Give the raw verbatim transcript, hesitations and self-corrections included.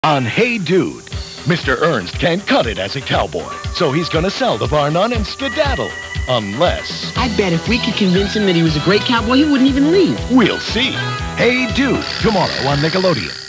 On Hey Dude, Mister Ernst can't cut it as a cowboy, so he's gonna sell the bar none and skedaddle. Unless... I bet if we could convince him that he was a great cowboy, he wouldn't even leave. We'll see. Hey Dude, tomorrow on Nickelodeon.